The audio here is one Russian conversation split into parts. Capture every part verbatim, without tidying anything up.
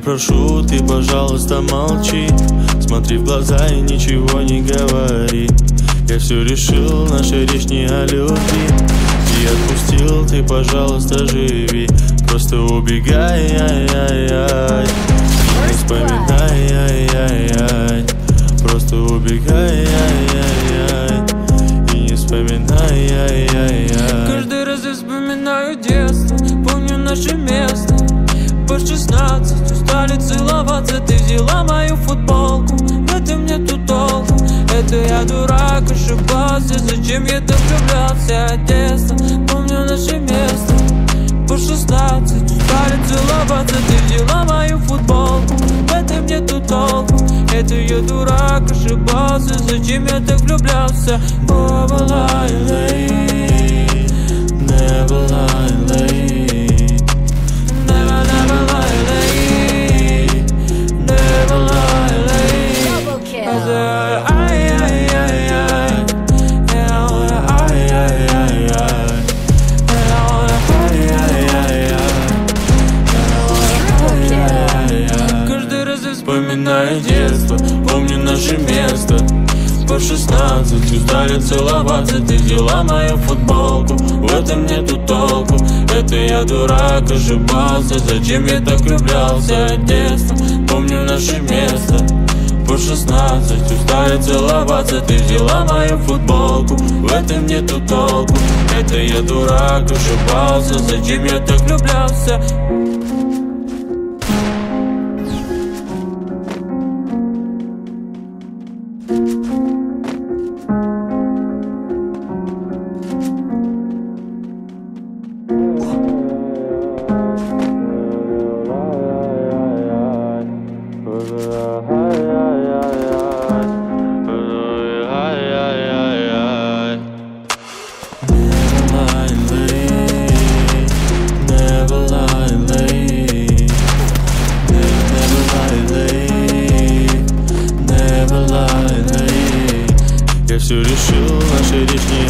прошу, ты, пожалуйста, молчи. Смотри в глаза и ничего не говори. Я все решил, наша речь не о любви. И отпустил, ты, пожалуйста, живи. Просто убегай, ай-яй-яй. Не вспоминай, ай-яй-яй. Просто убегай, ай-яй-яй. И не вспоминай, ай-яй-яй. Каждый раз я вспоминаю детство, помню наше место. По шестнадцать устали целоваться. Ты взяла мою футболку, в этом нету толку. Это я дурак, ошибался. Зачем я так влюблялся? Детство, помню наше место. По шестнадцать устали целоваться. Ты взяла мою футболку, в этом нету толку. Это я дурак, ошибался. Зачем я так влюблялся? Never lie late, never lie late, never, never lie late, never lie late. Double kill. I said, ay, ay, ay, ay, and I wanna, ay, ay, ay, ay, and I wanna, ay, ay, ay, ay, and I wanna, ay, ay, ay. Каждый раз я вспоминаю детство, помню наше место. По шестнадцать устали целоваться. Ты взяла мою футболку, в этом нету толку. Это я дурак, ошибался. Зачем я так влюблялся? Детство, помню наше место. По шестнадцать устали целоваться. Ты взяла мою футболку, в этом нету толку. Это я дурак, ошибался. Зачем я так влюблялся? Я все решил, наша речь не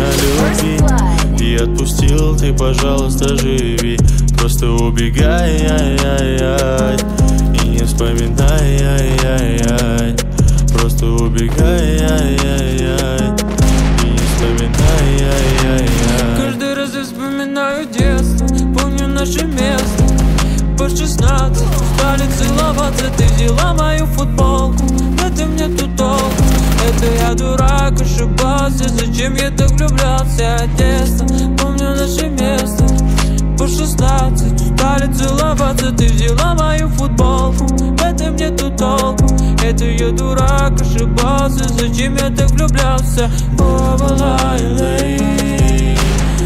о любви. И отпустил, ты, пожалуйста, живи. Просто убегай, ай-яй-яй. И не вспоминай, ай-яй-яй. Просто убегай, ай-яй-яй. И не вспоминай, ай-яй-яй. Каждый раз я вспоминаю детство, помню наше место. По шестнадцать устали целоваться. Ты взяла мою футболку, в этом нету толку. Это я дурак, ошибался. Зачем я так влюблялся? Детство, помню наше место. По шестнадцать устали целоваться. Ты взяла мою футболку, в этом нету толку. Это я дурак, ошибался. Зачем я так влюблялся? Never lie late,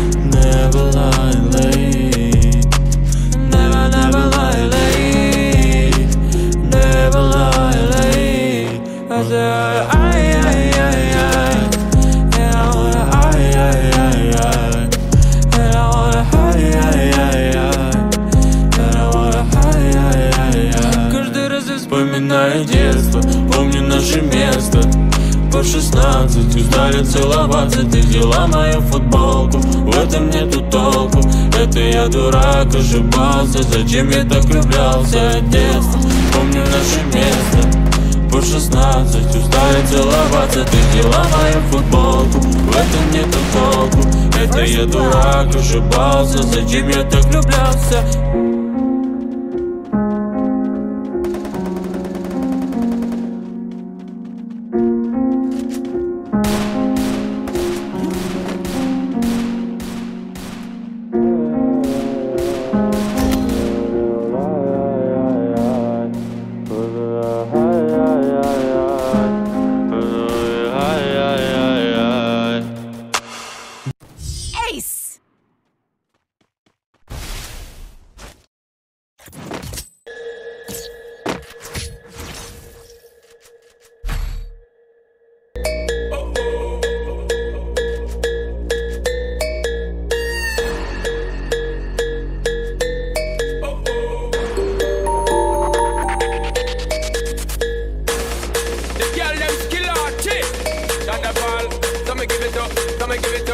never lie late, never, never lie late, never lie late. I said, ay, ay, ay, ay, and I wanna, ay, ay, ay, ay, and I wanna, ay, ay, ay, ay, and I wanna, ay, ay, ay, ay. Каждый раз я вспоминаю детство, помню наше место. По шестнадцать устали целоваться. Ты взяла мою футболку, в этом нету толку. Это я дурак, ошибался. Зачем я так влюблялся? Детство, помню наше место. По шестнадцать устали целоваться. Ты взяла мою футболку, в этом нету толку. Это я дурак, ошибался. Зачем я так влюблялся? Come and give it up, come and give it